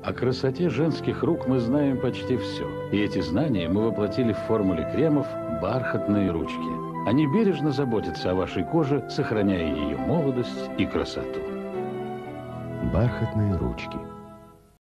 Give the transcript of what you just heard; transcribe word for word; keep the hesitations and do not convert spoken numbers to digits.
О красоте женских рук мы знаем почти все. И эти знания мы воплотили в формуле кремов «Бархатные ручки». Они бережно заботятся о вашей коже, сохраняя ее молодость и красоту. Бархатные ручки.